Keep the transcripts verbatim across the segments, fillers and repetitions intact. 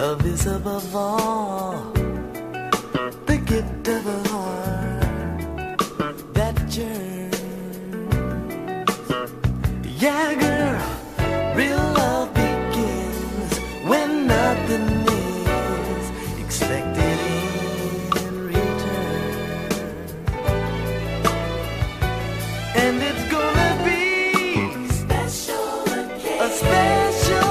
Love is above all, the gift of a heart that yearns. Yeah, girl, real love begins when nothing is expected in return. And it's gonna be special occasion, a special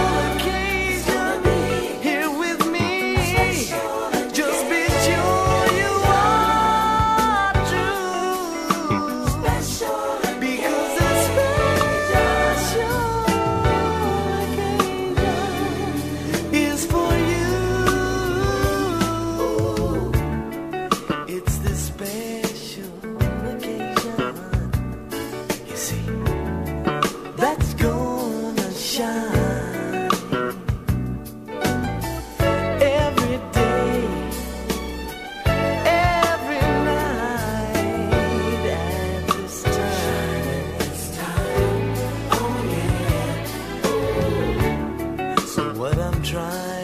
that's gonna shine every day, every night at this time, this time, oh yeah. So what I'm trying